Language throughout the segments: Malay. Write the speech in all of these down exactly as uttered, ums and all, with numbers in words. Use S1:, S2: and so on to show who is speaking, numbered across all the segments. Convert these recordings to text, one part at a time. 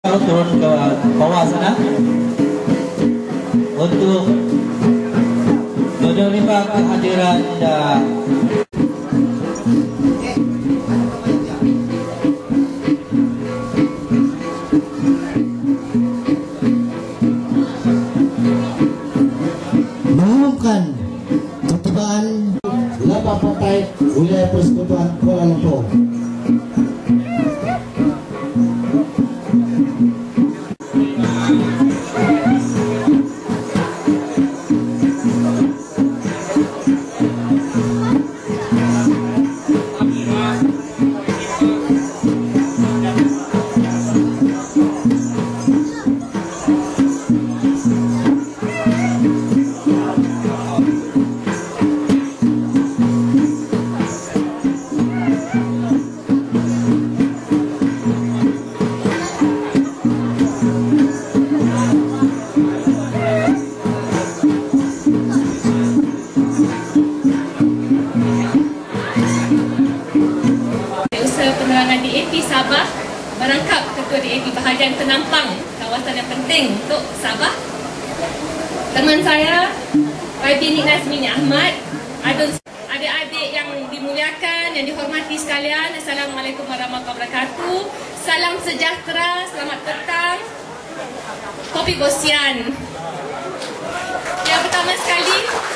S1: turun ke bawah sana untuk menerima kehadiran dan
S2: mengumumkan ketibaan Lembah Pantai wilayah Persekutuan Kuala Lumpur.
S3: Penerangan D A P Sabah merangkap Ketua D A P bahagian penampang kawasan yang penting untuk Sabah. Teman saya Y B Jimmy Ahmad, A D U N, adik-adik yang dimuliakan, yang dihormati sekalian, Assalamualaikum warahmatullahi wabarakatuh. Salam sejahtera, selamat petang, kopi bosian. Yang pertama sekali,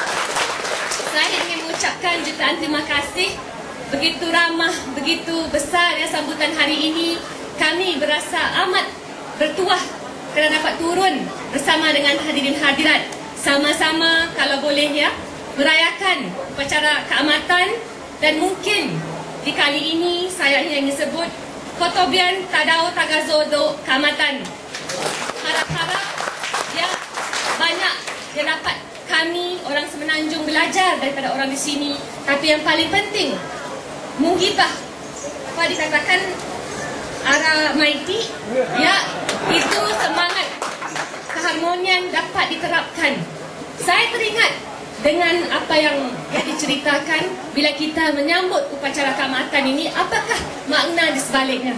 S3: saya ingin mengucapkan jutaan terima kasih. Begitu ramah, begitu besar ya sambutan hari ini. Kami berasa amat bertuah kerana dapat turun bersama dengan hadirin hadirat. Sama-sama kalau boleh ya, merayakan upacara Kaamatan. Dan mungkin di kali ini saya ingin sebut Kotobian Tadau Tagazodo Kaamatan. Harap-harap ya banyak yang dapat kami orang Semenanjung belajar daripada orang di sini. Tapi yang paling penting, menghibah apa dikatakan arah maiti ya, itu semangat keharmonian dapat diterapkan. Saya teringat dengan apa yang ya, diceritakan bila kita menyambut upacara Kaamatan ini, apakah makna di sebaliknya.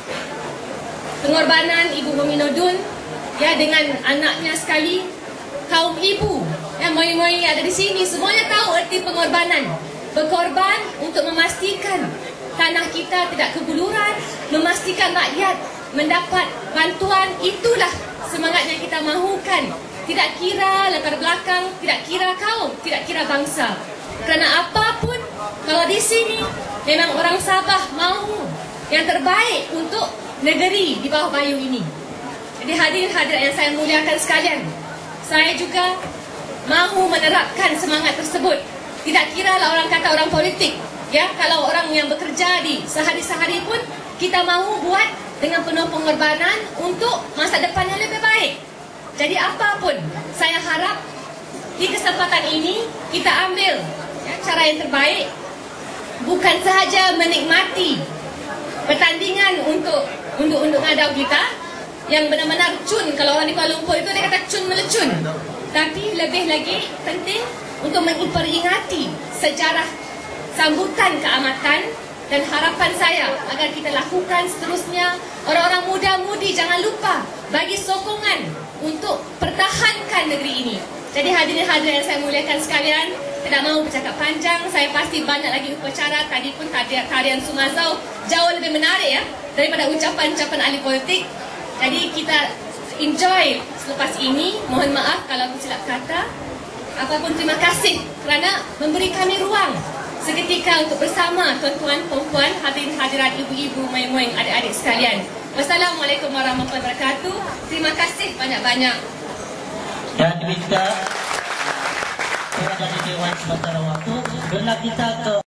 S3: Pengorbanan Ibu Huminodun ya dengan anaknya sekali, kaum ibu yang moi-moi ada di sini semuanya tahu erti pengorbanan. Berkorban untuk memastikan tanah kita tidak kebuluran, memastikan rakyat mendapat bantuan. Itulah semangat yang kita mahukan. Tidak kira latar belakang, tidak kira kaum, tidak kira bangsa. Kerana apapun, kalau di sini memang orang Sabah mahu yang terbaik untuk negeri di bawah bayu ini. Jadi hadirin-hadirat yang saya muliakan sekalian, saya juga mahu menerapkan semangat tersebut. Tidak kira lah orang kata orang politik, ya, kalau orang yang bekerja di sehari-sehari pun kita mahu buat dengan penuh pengorbanan untuk masa depan yang lebih baik. Jadi apapun, saya harap di kesempatan ini kita ambil ya, cara yang terbaik, bukan sahaja menikmati pertandingan untuk unduk-unduk ngadau kita yang benar-benar cun. Kalau orang di Kuala Lumpur itu dia kata cun melecun. Tapi lebih lagi penting untuk memperingati sejarah sambutan Kaamatan. Dan harapan saya agar kita lakukan seterusnya, orang-orang muda-mudi jangan lupa bagi sokongan untuk pertahankan negeri ini. Jadi hadirin-hadirin yang saya muliakan sekalian, tidak mahu bercakap panjang, saya pasti banyak lagi upacara. Tadi pun tarian Sumazau jauh lebih menarik ya daripada ucapan-ucapan ahli politik. Jadi kita enjoy selepas ini. Mohon maaf kalau aku silap kata. Apapun terima kasih kerana memberi kami ruang seketika untuk bersama tuan-tuan, perempuan, hadirin hadirat, ibu-ibu, moeng-moeng, adik-adik sekalian. Wassalamualaikum warahmatullahi wabarakatuh. Terima kasih banyak-banyak.
S1: Dan diminta kepada Dewan sementara waktu, bila kita ke